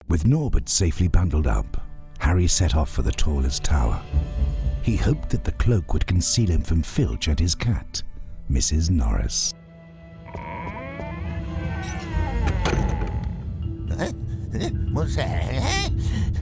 With Norbert safely bundled up, Harry set off for the tallest tower. He hoped that the cloak would conceal him from Filch and his cat, Mrs. Norris. What's that?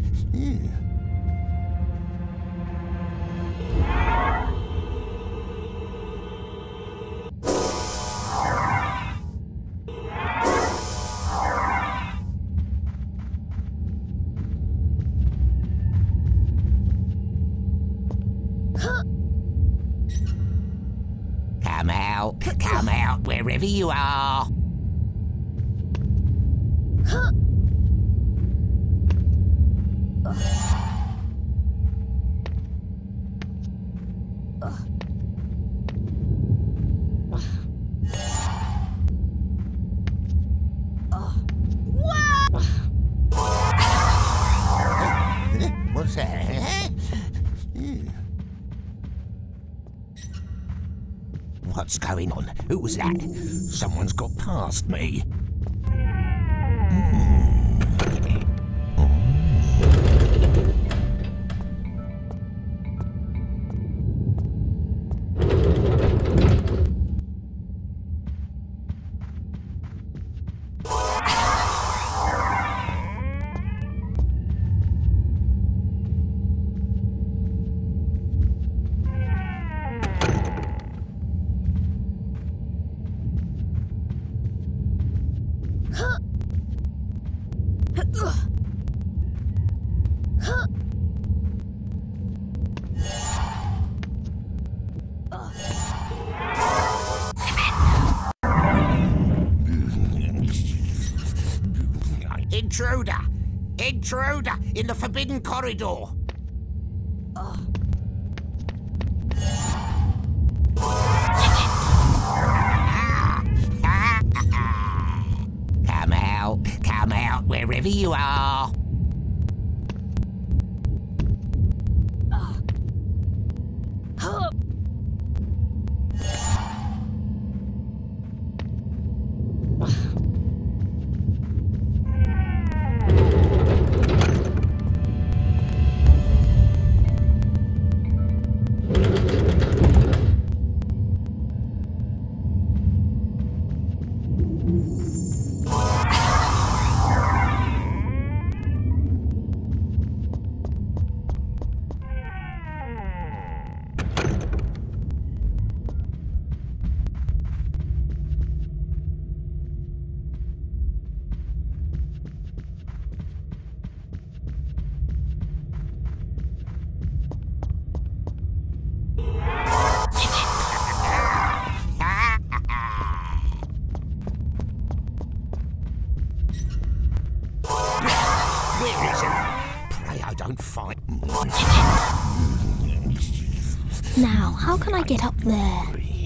Come out, wherever you are. What's that? What's going on? Who was that? Someone's got past me. Intruder! Intruder! In the forbidden corridor! Come out, wherever you are. Where is it? Pray I don't fight. Now, how can I get up there?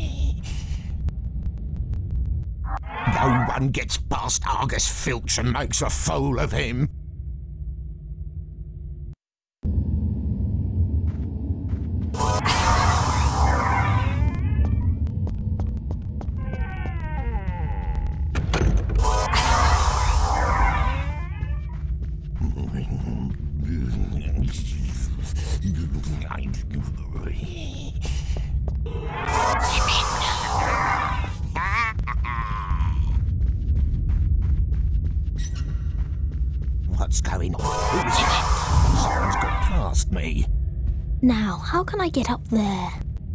No one gets past Argus Filch and makes a fool of him. What's going on? Who's that? Someone's got past me. Now, how can I get up there?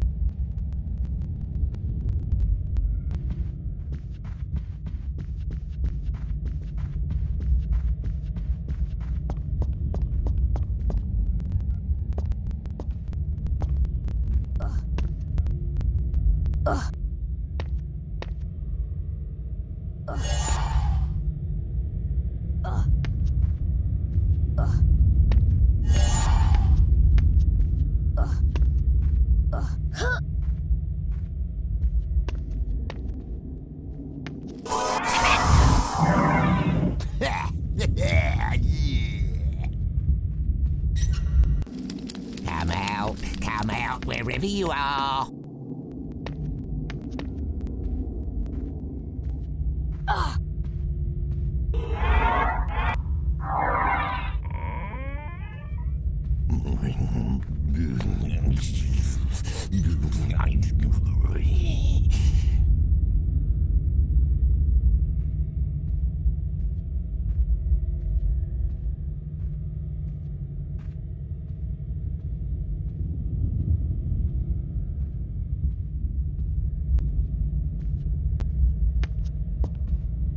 Come out, wherever you are.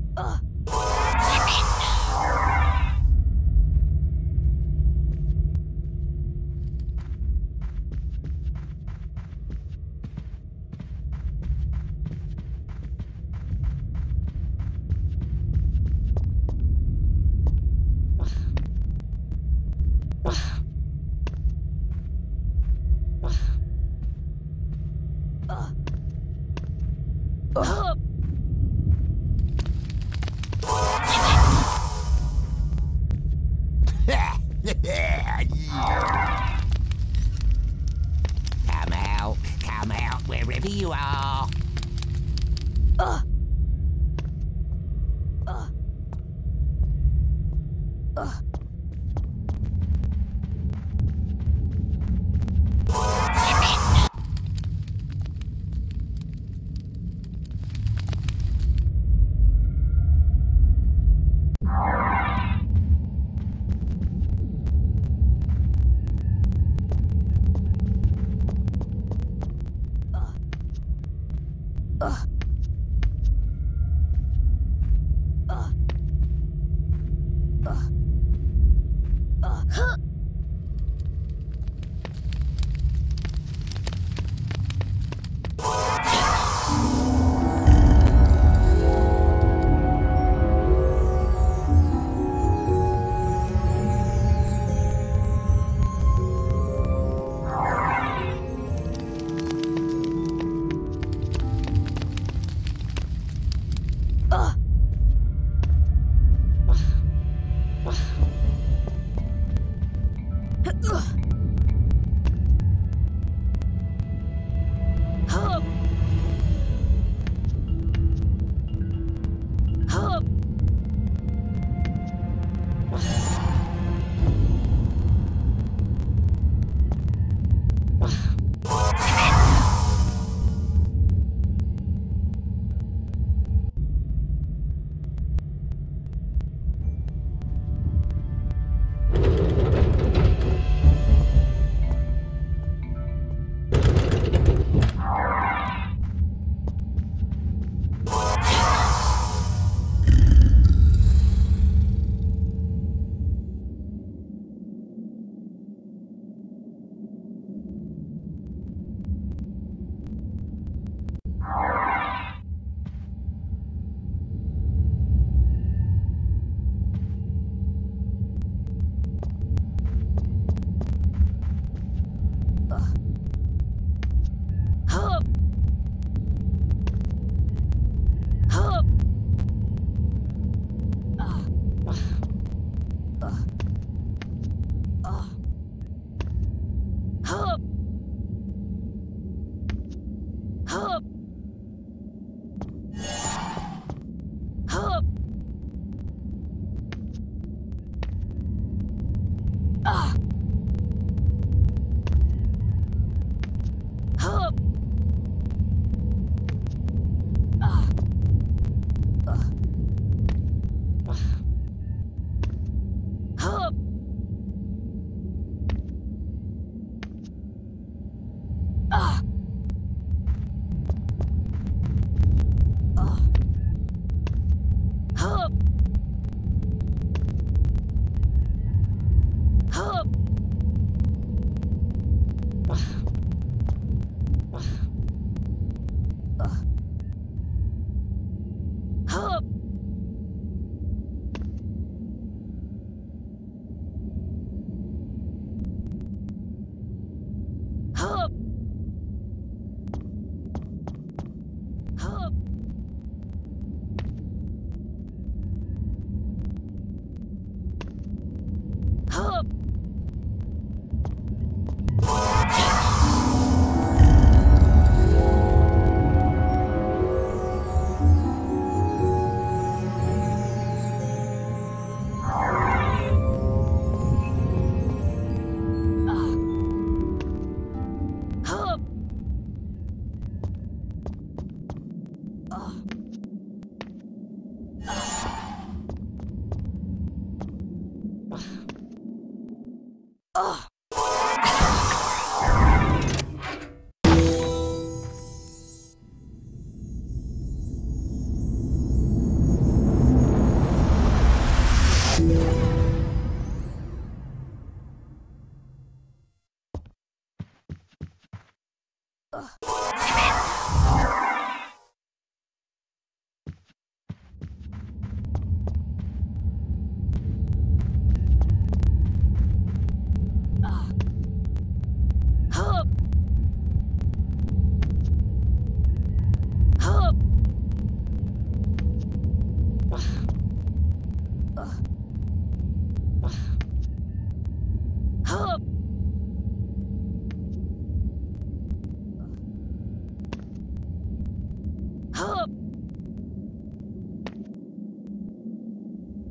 Come out, wherever you are.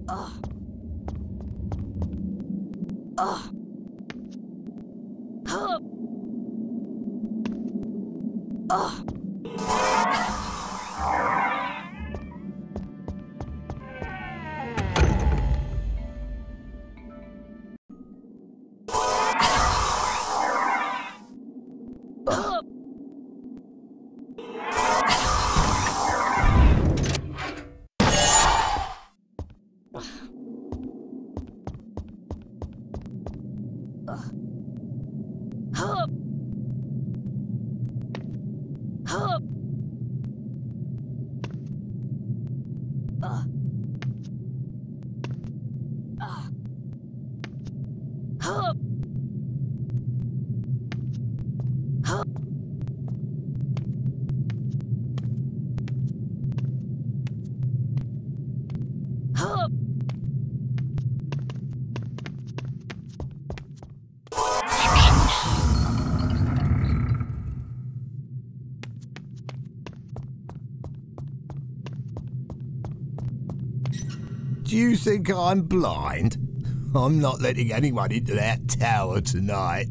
Do you think I'm blind? I'm not letting anyone into that tower tonight.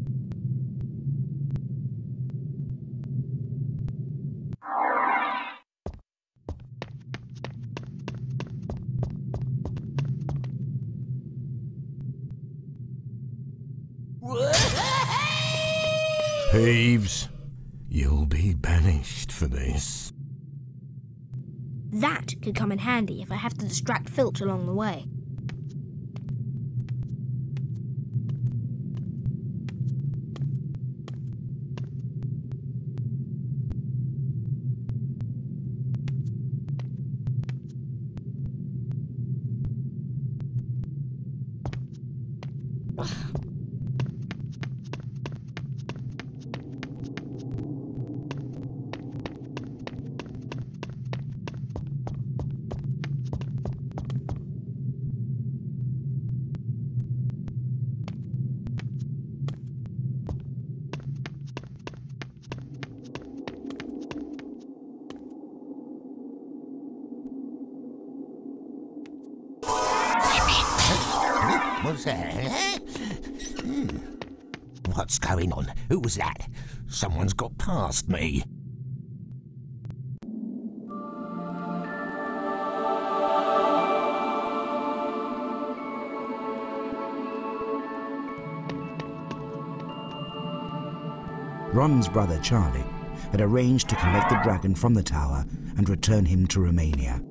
Peeves, you'll be banished for this. That could come in handy if I have to distract Filch along the way. What's that? What's going on? Who was that? Someone's got past me. Ron's brother Charlie had arranged to collect the dragon from the tower and return him to Romania.